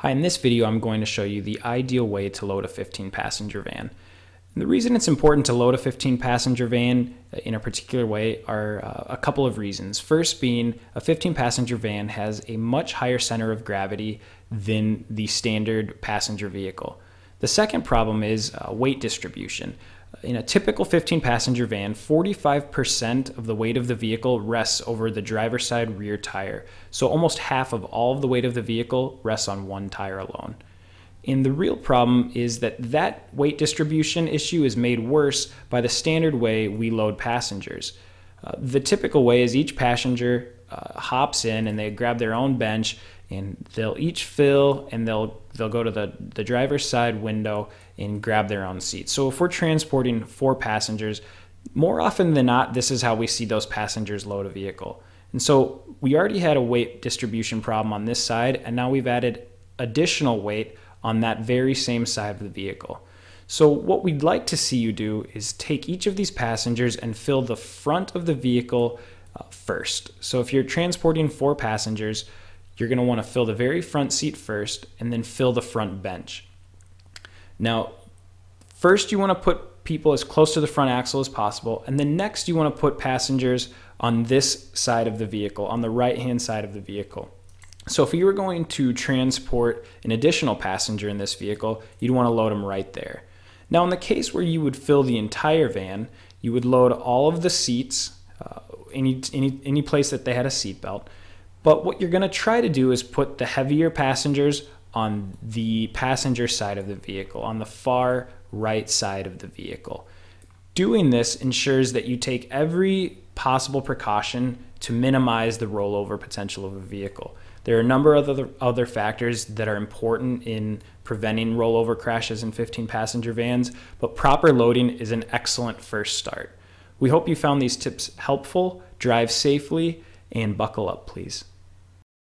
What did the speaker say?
Hi, in this video I'm going to show you the ideal way to load a 15-passenger van. And the reason it's important to load a 15-passenger van in a particular way are a couple of reasons. First being, a 15-passenger van has a much higher center of gravity than the standard passenger vehicle. The second problem is weight distribution. In a typical 15-passenger van, 45% of the weight of the vehicle rests over the driver's side rear tire. So almost half of all of the weight of the vehicle rests on one tire alone. And the real problem is that weight distribution issue is made worse by the standard way we load passengers. The typical way is each passenger hops in and they grab their own bench and they'll each fill and they'll go to the driver's side window and grab their own seat. So if we're transporting 4 passengers, more often than not, this is how we see those passengers load a vehicle. And so we already had a weight distribution problem on this side, and now we've added additional weight on that very same side of the vehicle. So what we'd like to see you do is take each of these passengers and fill the front of the vehicle first. So if you're transporting 4 passengers, you're going to want to fill the very front seat first and then fill the front bench. Now, first you want to put people as close to the front axle as possible, and then next you want to put passengers on this side of the vehicle, on the right-hand side of the vehicle. So if you were going to transport an additional passenger in this vehicle, you'd want to load them right there. Now, in the case where you would fill the entire van, you would load all of the seats, any place that they had a seat belt. But what you're going to try to do is put the heavier passengers on the passenger side of the vehicle, on the far right side of the vehicle. Doing this ensures that you take every possible precaution to minimize the rollover potential of a vehicle. There are a number of other factors that are important in preventing rollover crashes in 15-passenger vans, but proper loading is an excellent first start. We hope you found these tips helpful. Drive safely and buckle up, please.